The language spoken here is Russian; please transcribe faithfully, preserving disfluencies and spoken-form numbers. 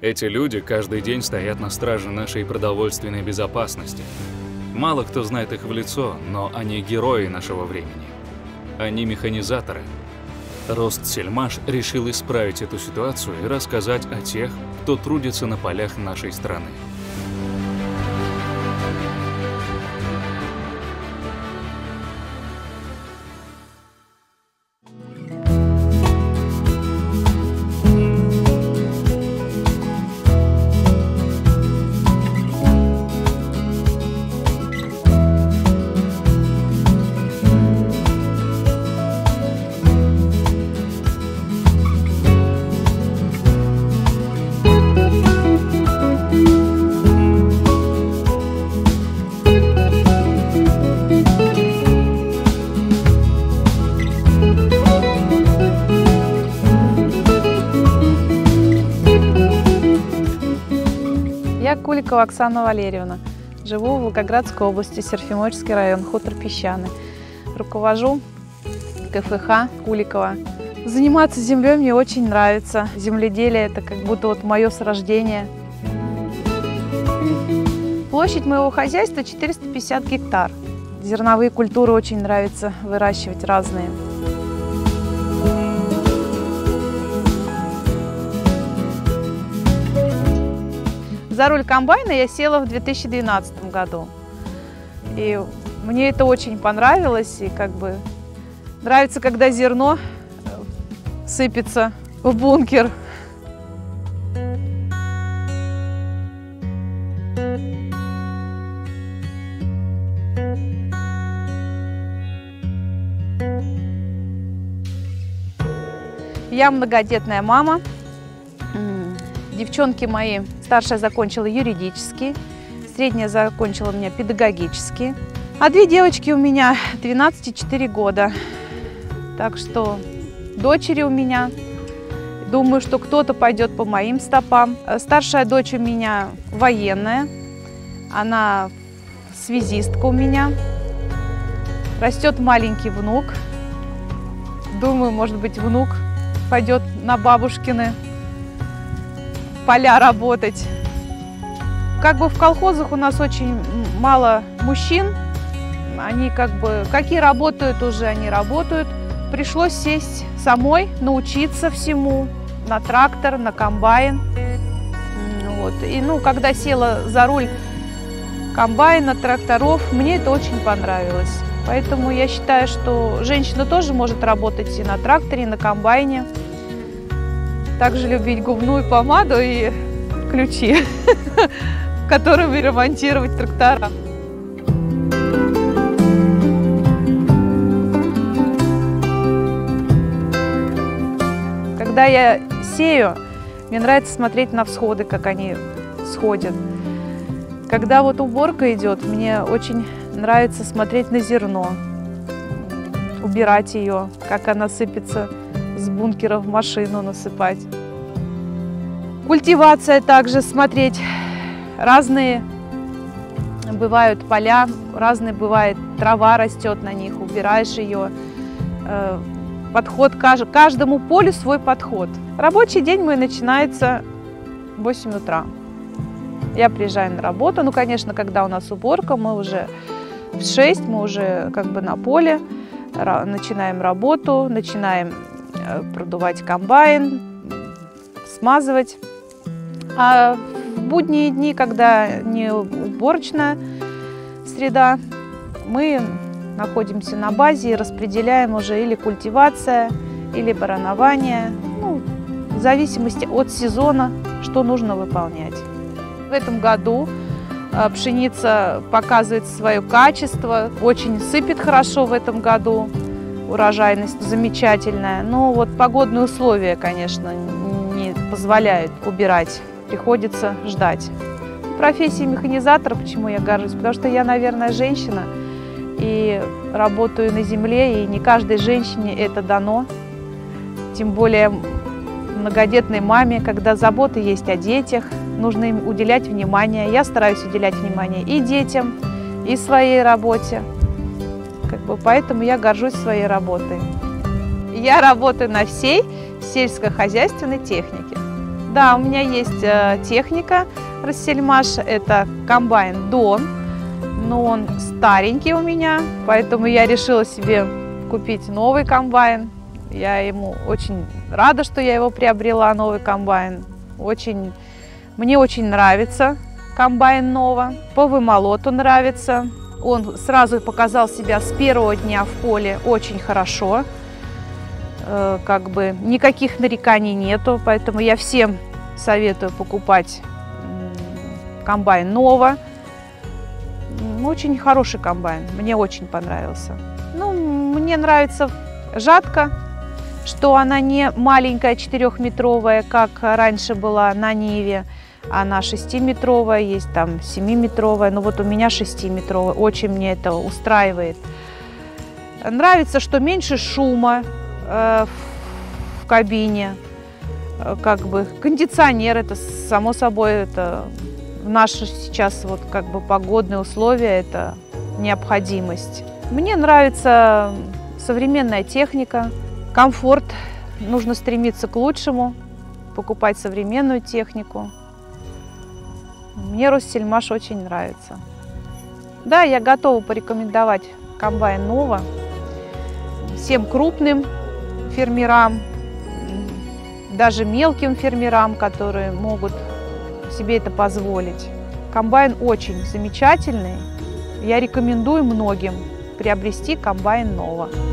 Эти люди каждый день стоят на страже нашей продовольственной безопасности. Мало кто знает их в лицо, но они герои нашего времени. Они механизаторы. Ростсельмаш решил исправить эту ситуацию и рассказать о тех, кто трудится на полях нашей страны. Я Куликова Оксана Валерьевна. Живу в Волгоградской области, Серафимовичский район, хутор Песчаный. Руковожу ка эф ха Куликова. Заниматься землей мне очень нравится. Земледелие – это как будто вот мое с рождения. Площадь моего хозяйства четыреста пятьдесят гектар. Зерновые культуры очень нравится выращивать разные. За руль комбайна я села в две тысячи двенадцатом году. И мне это очень понравилось. И как бы нравится, когда зерно сыпется в бункер. Я многодетная мама. Девчонки мои, старшая закончила юридический, средняя закончила у меня педагогический, а две девочки у меня двенадцать и четыре года. Так что дочери у меня, думаю, что кто-то пойдет по моим стопам. Старшая дочь у меня военная, она связистка у меня, растет маленький внук. Думаю, может быть, внук пойдет на бабушкины поля работать. Как бы в колхозах у нас очень мало мужчин. Они как бы, какие работают уже, они работают. Пришлось сесть самой, научиться всему. На трактор, на комбайн. Вот. И ну, когда села за руль комбайна, тракторов, мне это очень понравилось. Поэтому я считаю, что женщина тоже может работать и на тракторе, и на комбайне. Также любить губную помаду и ключи, которыми ремонтировать трактора. Когда я сею, мне нравится смотреть на всходы, как они сходят. Когда вот уборка идет, мне очень нравится смотреть на зерно, убирать ее, как она сыпется с бункера в машину, насыпать. Культивация также смотреть. Разные бывают поля, разные бывает трава растет на них, убираешь ее. Подход, каждому полю свой подход. Рабочий день мой начинается в восемь утра. Я приезжаю на работу, ну, конечно, когда у нас уборка, мы уже в шесть, мы уже как бы на поле, начинаем работу, начинаем продувать комбайн, смазывать. А в будние дни, когда не уборочная среда, мы находимся на базе и распределяем уже или культивация, или баранование, ну, в зависимости от сезона, что нужно выполнять. В этом году пшеница показывает свое качество, очень сыпет хорошо в этом году. Урожайность замечательная, но вот погодные условия, конечно, не позволяют убирать, приходится ждать. Профессия механизатора, почему я горжусь? Потому что я, наверное, женщина и работаю на земле, и не каждой женщине это дано, тем более многодетной маме, когда заботы есть о детях, нужно им уделять внимание. Я стараюсь уделять внимание и детям, и своей работе. Как бы, поэтому я горжусь своей работой. Я работаю на всей сельскохозяйственной технике. Да, у меня есть техника Россельмаш, это комбайн Дон, но он старенький у меня, поэтому я решила себе купить новый комбайн. Я ему очень рада, что я его приобрела, новый комбайн. Очень, мне очень нравится комбайн Нова, по вымолоту нравится. Он сразу показал себя с первого дня в поле очень хорошо. Как бы никаких нареканий нету, поэтому я всем советую покупать комбайн Нова. Очень хороший комбайн, мне очень понравился. Ну, мне нравится жатка, что она не маленькая четырехметровая, как раньше была на Ниве. Она шестиметровая, есть там семиметровая, но вот у меня шестиметровая, очень мне это устраивает. Нравится, что меньше шума э, в кабине, как бы кондиционер, это само собой, это в наши сейчас вот как бы погодные условия, это необходимость. Мне нравится современная техника, комфорт, нужно стремиться к лучшему, покупать современную технику. Мне Россельмаш очень нравится. Да, я готова порекомендовать комбайн Нова всем крупным фермерам, даже мелким фермерам, которые могут себе это позволить. Комбайн очень замечательный. Я рекомендую многим приобрести комбайн Нова.